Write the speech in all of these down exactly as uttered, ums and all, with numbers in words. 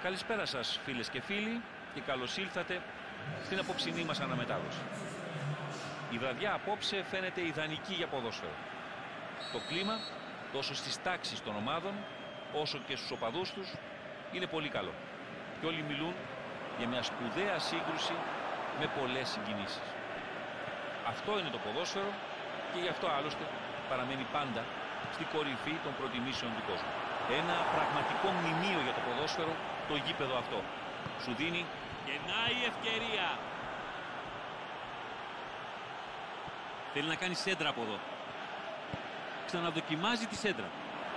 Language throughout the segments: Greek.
Καλησπέρα σας φίλες και φίλοι και καλώς ήλθατε στην απόψινή μας αναμετάδοση. Η βραδιά απόψε φαίνεται ιδανική για ποδόσφαιρο. Το κλίμα τόσο στις τάξεις των ομάδων όσο και στους οπαδούς τους είναι πολύ καλό. Και όλοι μιλούν για μια σπουδαία σύγκρουση με πολλές συγκινήσεις. Αυτό είναι το ποδόσφαιρο και γι' αυτό άλλωστε παραμένει πάντα στην κορυφή των προτιμήσεων του κόσμου. Ένα πραγματικό μνημείο για το ποδόσφαιρο το γήπεδο αυτό. Σου δίνει γεννάει η ευκαιρία. Θέλει να κάνει σέντρα από εδώ. Ξαναδοκιμάζει τη σέντρα.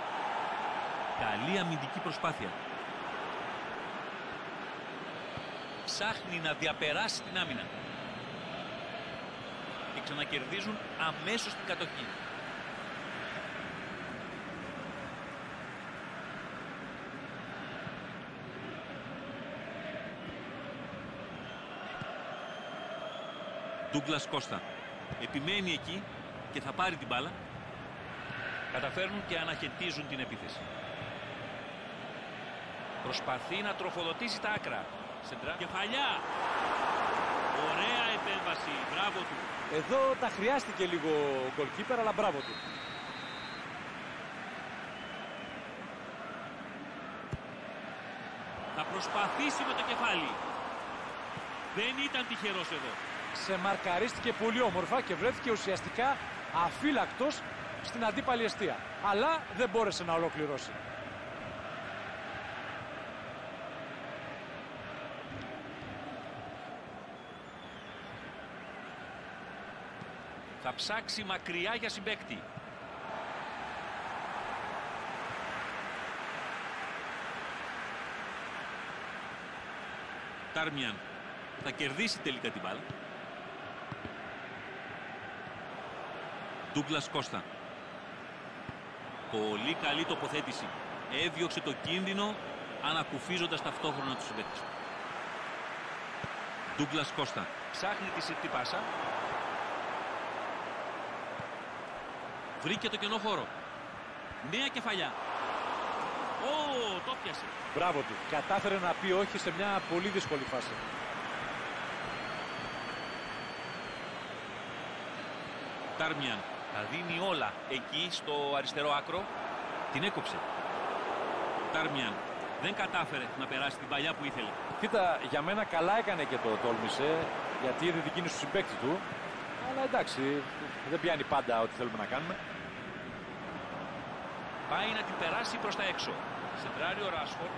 Καλή αμυντική προσπάθεια. Ψάχνει να διαπεράσει την άμυνα. Και ξανακερδίζουν αμέσως την κατοχή. Ντούγκλας Κώστα επιμένει εκεί και θα πάρει την μπάλα. Καταφέρνουν και αναχαιτίζουν την επίθεση. Προσπαθεί να τροφοδοτήσει τα άκρα. Σεντρά. Κεφαλιά. Ωραία επέμβαση. Μπράβο του. Εδώ τα χρειάστηκε λίγο ο goalkeeper, αλλά μπράβο του. Θα προσπαθήσει με το κεφάλι. Δεν ήταν τυχερός εδώ. Σε μαρκαρίστηκε πολύ όμορφα και βρέθηκε ουσιαστικά αφύλακτος στην αντίπαλη εστία. Αλλά δεν μπόρεσε να ολοκληρώσει. Θα ψάξει μακριά για συμπαίκτη. Τάρμιαν θα κερδίσει τελικά την μπάλα. Ντούγκλας Κώστα. Πολύ καλή τοποθέτηση. Έδιωξε το κίνδυνο ανακουφίζοντας ταυτόχρονα τους συμπαίκτες του. Ντούγκλας Κώστα. Ψάχνει τη συρτή πάσα. Βρήκε το κενό χώρο. Νέα κεφαλιά. Ω, το πιάσε. Μπράβο του. Κατάφερε να πει όχι σε μια πολύ δύσκολη φάση. Τάρμιαν. Τα δίνει όλα εκεί στο αριστερό άκρο. Την έκοψε. Τάρμιαν δεν κατάφερε να περάσει την παλιά που ήθελε. Κοίτα, για μένα καλά έκανε και το τόλμησε, γιατί είδε την κίνηση του συμπαίκτη του. Αλλά εντάξει, δεν πιάνει πάντα ό,τι θέλουμε να κάνουμε. Πάει να την περάσει προς τα έξω. Σεντράρει ο Ράσφορντ.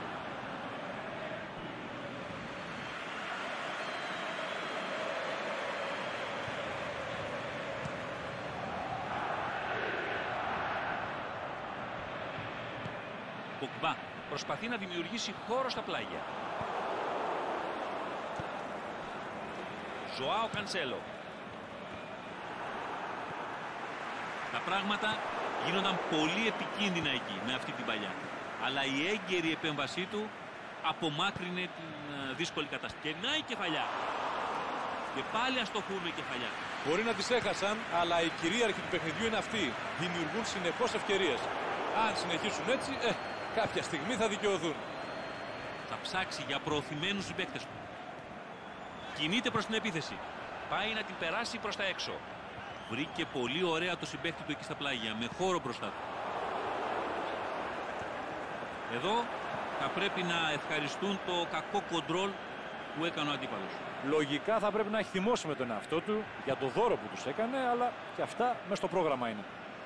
Ποκμπά προσπαθεί να δημιουργήσει χώρο στα πλάγια. Ζωάο Κανσέλο. Τα πράγματα γίνονταν πολύ επικίνδυνα εκεί με αυτή την παλιά. Αλλά η έγκαιρη επέμβασή του απομάκρυνε την uh, δύσκολη κατάσταση. Και να η κεφαλιά. Και πάλι αστοχούν με κεφαλιά. Μπορεί να τις έχασαν, αλλά η κυρίαρχη του παιχνιδιού είναι αυτή. Δημιουργούν συνεχώς ευκαιρίες. Αν συνεχίσουν έτσι, ε, κάποια στιγμή θα δικαιωθούν. Θα ψάξει για προωθημένους συμπαίκτες του. Κινείται προς την επίθεση. Πάει να την περάσει προς τα έξω. Βρήκε πολύ ωραία το συμπαίκτη του εκεί στα πλάγια, με χώρο μπροστά του. Εδώ θα πρέπει να ευχαριστούν το κακό κοντρόλ που έκανε ο αντίπαλος. Λογικά θα πρέπει να έχει θυμώσει με τον εαυτό του για το δώρο που τους έκανε, αλλά και αυτά μέσα στο πρόγραμμα είναι.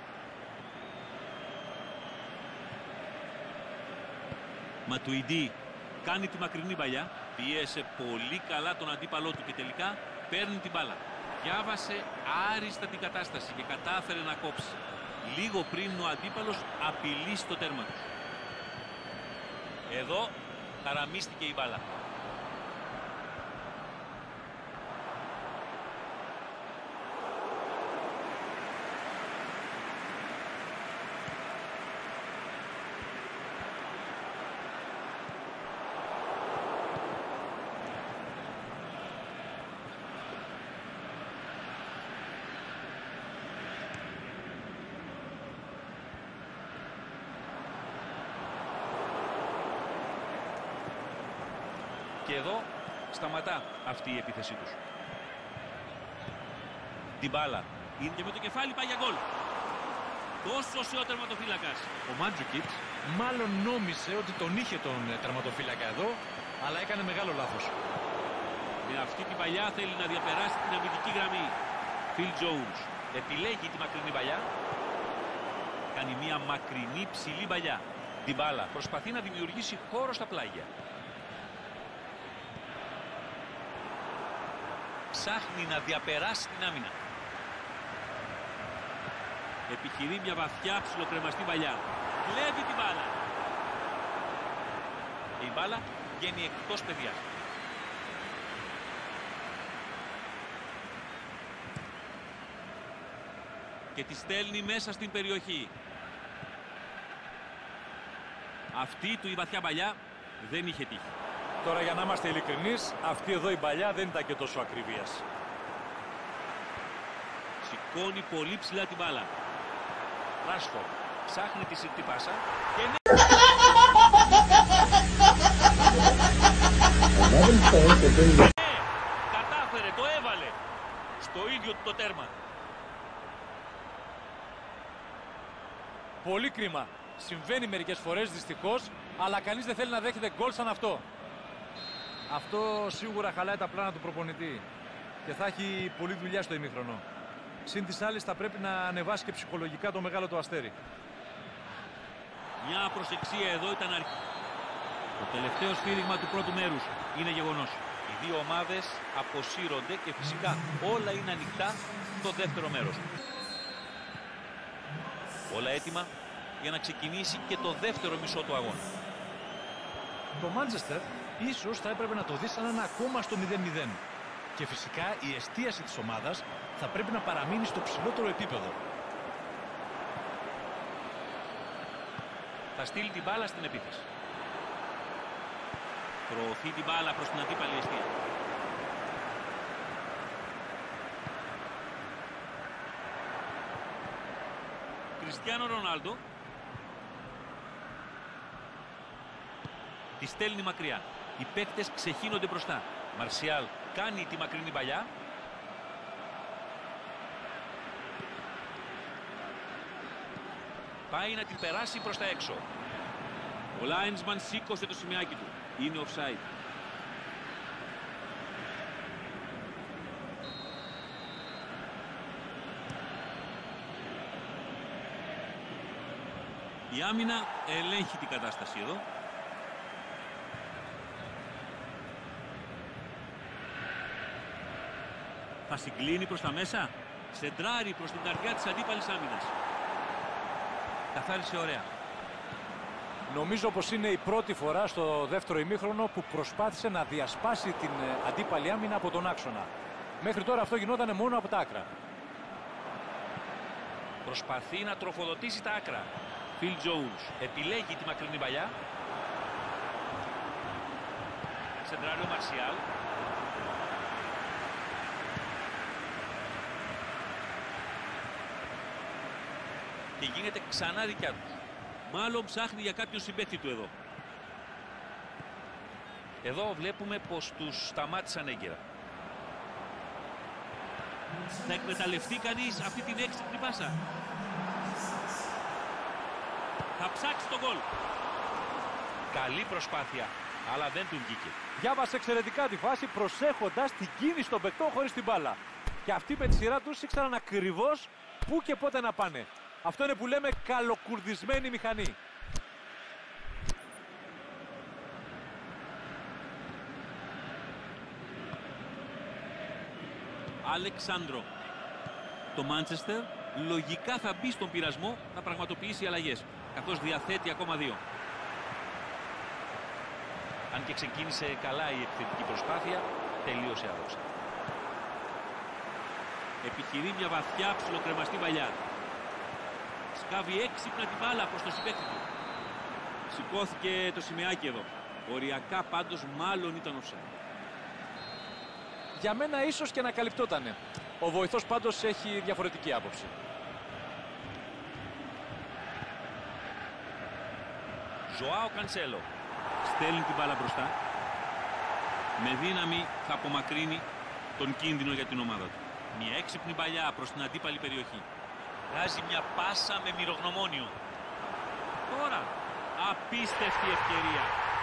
Ματουιντή κάνει τη μακρινή παλιά, πίεσε πολύ καλά τον αντίπαλό του και τελικά παίρνει την μπάλα. Διάβασε άριστα την κατάσταση και κατάφερε να κόψει. Λίγο πριν ο αντίπαλος απειλήσει το τέρμα του. Εδώ χαραμίστηκε η μπάλα. Και εδώ σταματά αυτή η επίθεσή τους. Ντιμπάλα. Είναι και με το κεφάλι πάει για γκολ. Τόσο σε ο τερματοφύλακας. Ο Μάντζουκιτς μάλλον νόμισε ότι τον είχε τον τερματοφύλακα εδώ, αλλά έκανε μεγάλο λάθος. Με αυτή την παλιά θέλει να διαπεράσει την αμυντική γραμμή. Φιλ Τζόουνς επιλέγει τη μακρινή παλιά. Κάνει μια μακρινή ψηλή παλιά. Ντιμπάλα προσπαθεί να δημιουργήσει χώρο στα πλάγια. Ψάχνει να διαπεράσει την άμυνα. Επιχειρεί μια βαθιά ψιλοκρεμαστή παλιά. Κλέβει την μπάλα. Η μπάλα βγαίνει εκτός παιδιάς. Και τη στέλνει μέσα στην περιοχή. Αυτή του η βαθιά παλιά δεν είχε τύχει. Τώρα, για να είμαστε ειλικρινείς, αυτή εδώ η παλιά δεν ήταν και τόσο ακριβίας. Σηκώνει πολύ ψηλά την μπάλα. Ράσφορντ ψάχνει τη συρτή πάσα και ναι. Ναι, κατάφερε, το έβαλε στο ίδιο το τέρμα. Πολύ κρίμα. Συμβαίνει μερικές φορές δυστυχώς, αλλά κανείς δεν θέλει να δέχεται γκολ σαν αυτό. Αυτό σίγουρα χαλάει τα πλάνα του προπονητή και θα έχει πολλή δουλειά στο ημίχρονο. Συν της άλλης θα πρέπει να ανεβάσει και ψυχολογικά το μεγάλο του αστέρι. Μια προσεξία εδώ ήταν αρχή. Το τελευταίο σφύριγμα του πρώτου μέρους είναι γεγονός. Οι δύο ομάδες αποσύρονται και φυσικά όλα είναι ανοιχτά στο δεύτερο μέρος. Όλα έτοιμα για να ξεκινήσει και το δεύτερο μισό του αγώνα. Το Μάντσεστερ ίσως θα έπρεπε να το δει σαν ένα ακόμα στο μηδέν μηδέν. Και φυσικά η εστίαση της ομάδας θα πρέπει να παραμείνει στο ψηλότερο επίπεδο. Θα στείλει την μπάλα στην επίθεση. Προωθεί την μπάλα προς την αντίπαλη εστία. Κριστιάνο Ρονάλντο. Τη στέλνει μακριά. Οι παίκτες ξεχύνονται μπροστά. Μαρσιάλ κάνει τη μακρινή παλιά. Πάει να την περάσει προς τα έξω. Ο Λάινσμαν σήκωσε το σημειάκι του. Είναι offside. Η άμυνα ελέγχει την κατάσταση εδώ. Θα συγκλίνει προς τα μέσα. Σεντράρει προς την καρδιά της αντίπαλης άμυνας. Καθάρισε ωραία. Νομίζω πως είναι η πρώτη φορά στο δεύτερο ημίχρονο που προσπάθησε να διασπάσει την αντίπαλη άμυνα από τον άξονα. Μέχρι τώρα αυτό γινόταν μόνο από τα άκρα. Προσπαθεί να τροφοδοτήσει τα άκρα. Φιλ Τζόουνς επιλέγει τη μακρινή παλιά. Σεντράρει ο Μαρσιάλ. Και γίνεται ξανά δικιά του. Μάλλον ψάχνει για κάποιον συμπαίκτη του εδώ. Εδώ βλέπουμε πως τους σταμάτησαν έγκαιρα. Θα εκμεταλλευτεί κανείς αυτή την έξυπνη πάσα. Θα ψάξει τον γκολ. Καλή προσπάθεια, αλλά δεν του βγήκε. Διάβασε εξαιρετικά τη φάση, προσέχοντας την κίνηση των παικτών χωρίς την μπάλα. Και αυτοί με τη σειρά τους ήξεραν ακριβώς πού και πότε να πάνε. Αυτό είναι που λέμε καλοκουρδισμένη μηχανή. Αλεξάνδρο. Το Μάντσεστερ λογικά θα μπει στον πειρασμό να πραγματοποιήσει αλλαγές, καθώς διαθέτει ακόμα δύο. Αν και ξεκίνησε καλά η επιθετική προσπάθεια, τελείωσε άδοξα. Επιχειρεί μια βαθιά ψιλοκρεμαστή παλιά. Σκάβει έξυπνα την μπάλα προς το συμπαίκτη του. Σηκώθηκε το σημαίακι εδώ. Οριακά πάντως μάλλον ήταν offside. Για μένα ίσως και να καλυπτότανε. Ο βοηθός πάντως έχει διαφορετική άποψη. Ζωάο Κανσέλο. Στέλνει την μπάλα μπροστά. Με δύναμη θα απομακρύνει τον κίνδυνο για την ομάδα του. Μια έξυπνη παλιά προς την αντίπαλη περιοχή. Βγάζει μια πάσα με μυρογνωμόνιο. Τώρα απίστευτη ευκαιρία.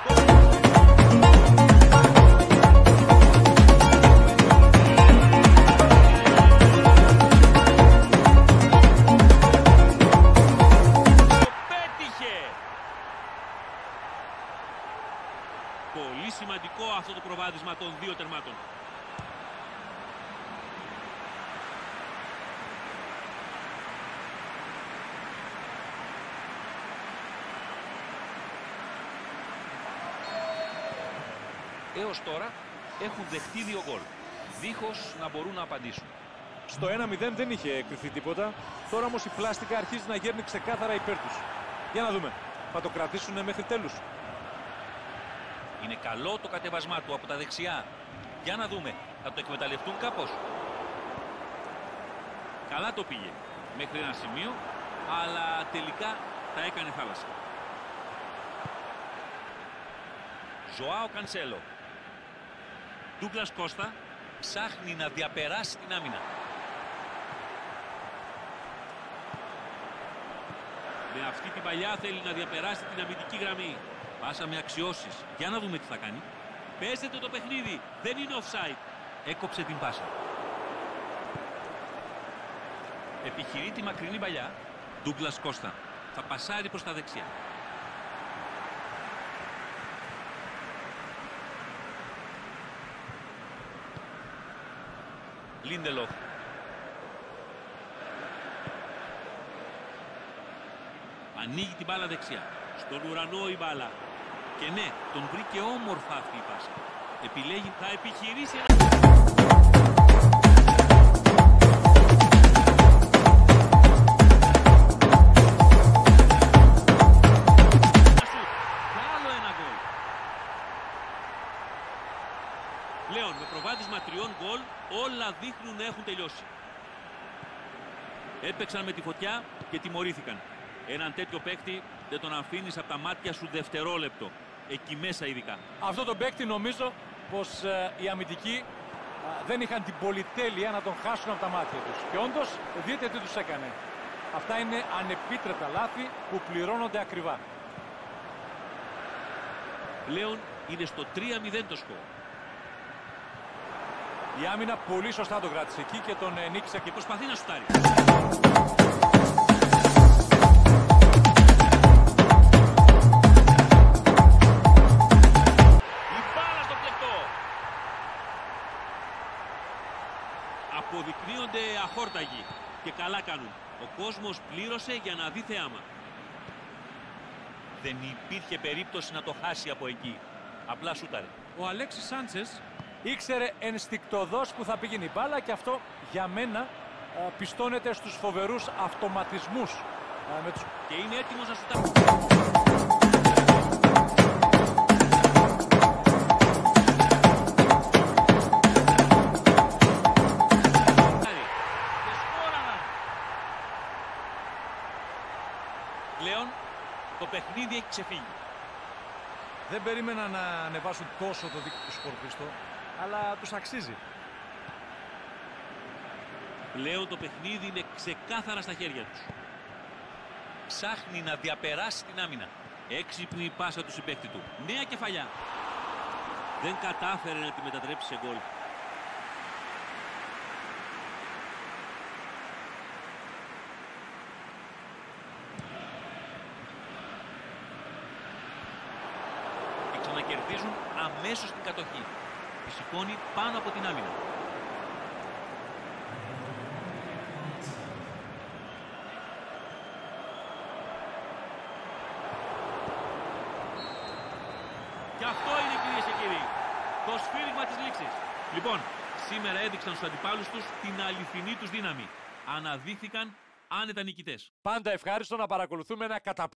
Πολύ σημαντικό αυτό το προβάδισμα των δύο τερμάτων. Έως τώρα έχουν δεχτεί δύο γκολ, δίχως να μπορούν να απαντήσουν. Στο ένα μηδέν δεν είχε εκριθεί τίποτα. Τώρα όμως η πλάστικα αρχίζει να γέρνει ξεκάθαρα υπέρ τους. Για να δούμε. Θα το κρατήσουν μέχρι τέλους. Είναι καλό το κατέβασμά του από τα δεξιά. Για να δούμε. Θα το εκμεταλλευτούν κάπως. Καλά το πήγε μέχρι ένα σημείο, αλλά τελικά τα έκανε θάλασσα. Ζωάο Κανσέλο. Ντούγκλας Κώστα Ψάχνει να διαπεράσει την άμυνα. Με αυτή την παλιά θέλει να διαπεράσει την αμυντική γραμμή. Πάσα με αξιώσεις. Για να δούμε τι θα κάνει. Παίζεται το παιχνίδι. Δεν είναι offside. Έκοψε την πάσα. Επιχειρεί τη μακρινή παλιά. Ντούγκλας Κώστα θα πασάρει προς τα δεξιά. Λίντελοφ. Ανοίγει την μπάλα δεξιά. Στον ουρανό η μπάλα. Και ναι, τον βρήκε όμορφα αυτή η πάσα. Επιλέγει, θα επιχειρήσει ένα... Πλέον με προβάδισμα τριών γκολ όλα δείχνουν να έχουν τελειώσει. Έπαιξαν με τη φωτιά και τιμωρήθηκαν. Έναν τέτοιο παίκτη δεν τον αφήνεις από τα μάτια σου δευτερόλεπτο. Εκεί μέσα ειδικά. Αυτό το παίκτη νομίζω πως ε, οι αμυντικοί ε, δεν είχαν την πολυτέλεια να τον χάσουν από τα μάτια τους. Και όντως δείτε τι τους έκανε. Αυτά είναι ανεπίτρεπτα λάθη που πληρώνονται ακριβά. Πλέον είναι στο τρία μηδέν το σκορ. Η άμυνα πολύ σωστά το κράτησε εκεί και τον ε, νίκησε και προσπαθεί να σουτάρει. Η μπάλα στο πλεκτό. Αποδεικνύονται αχόρταγοι και καλά κάνουν. Ο κόσμος πλήρωσε για να δει θεάμα. Δεν υπήρχε περίπτωση να το χάσει από εκεί. Απλά σούταρε. Ο Αλέξης Σάντσες ήξερε ενστικτωδώς που θα πήγαινε η μπάλα και αυτό για μένα α, πιστώνεται στους φοβερούς αυτοματισμούς α, με τους... και είναι έτοιμος να σουτάρει. Πλέον το παιχνίδι έχει ξεφύγει. Δεν περίμενα να ανεβάσουν τόσο το δίκτυο του σκορ, Χριστό, αλλά τους αξίζει. Πλέον το παιχνίδι είναι ξεκάθαρα στα χέρια τους. Ψάχνει να διαπεράσει την άμυνα. Έξυπνη η πάσα του συμπαίκτη του. Νέα κεφαλιά. Δεν κατάφερε να τη μετατρέψει σε γκολ. Να κερδίζουν αμέσως την κατοχή. Τη σηκώνει πάνω από την άμυνα. Και αυτό είναι, κυρίες και κύριοι, το σφύριγμα της λήξης. Λοιπόν, σήμερα έδειξαν στους αντιπάλους τους την αληθινή τους δύναμη. Αναδείχθηκαν άνετα νικητές. Πάντα ευχάριστο να παρακολουθούμε ένα καταπληκτικό